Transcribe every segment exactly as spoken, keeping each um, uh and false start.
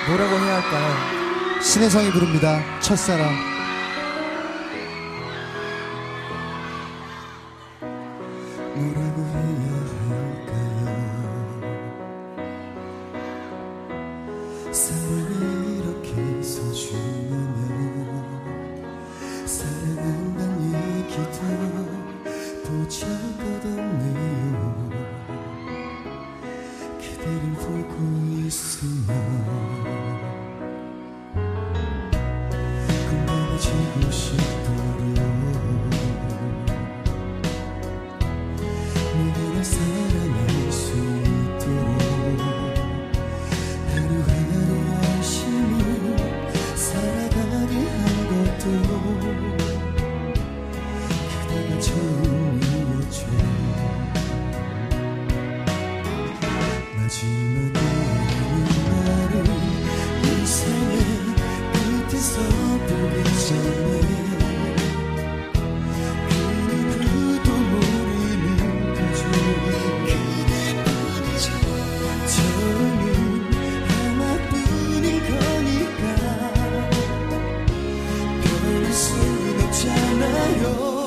뭐라고 해야 할까요? 신혜성이 부릅니다. 첫사랑. 뭐라고 해야 할까요? 사랑이 이렇게 소중하면 사랑한다는 얘기도 보잘것없네요. 그대를 보고 있으면 꿈나가지고 싶도록 내가 널 사랑할 수 있도록 하루하루 열심히 살아가게 한 것도 그대가 처음이었죠. 마지막이라는 말을 이 생의 끝에서 보기 전에 그 누구도 모르는 거죠. 그대뿐이죠. 저는 하나뿐인 거니까 변할 순 없잖아요.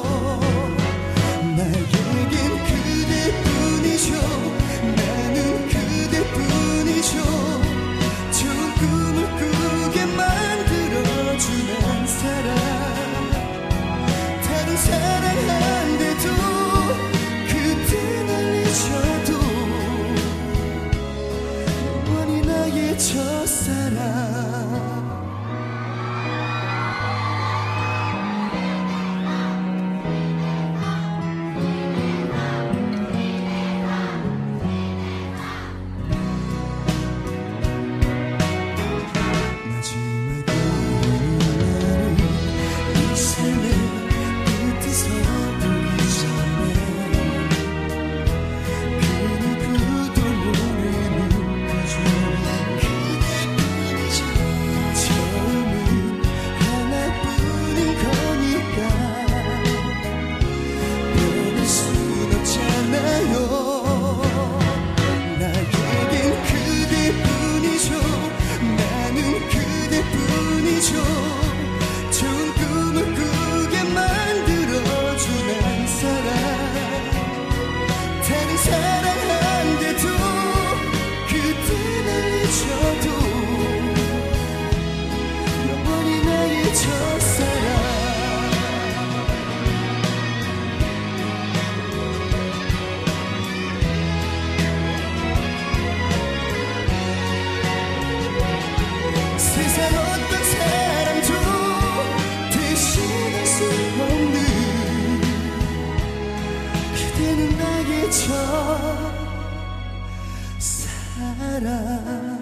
나에겐 그대뿐이죠. 나는 그대뿐이죠. 좋은 꿈을 꾸게 만들어준 한 사람. 다른 사랑한데도 그때 날 잊어도 영원히 나의 첫사랑. 좋은 꿈을 꾸게 만들어준 한 사람. 다른 사랑한데도 그때 날 잊어도 영원히 나의 첫사랑. 세상 어떤 사람도 대신할 수 없는 그대는 나의 첫사랑.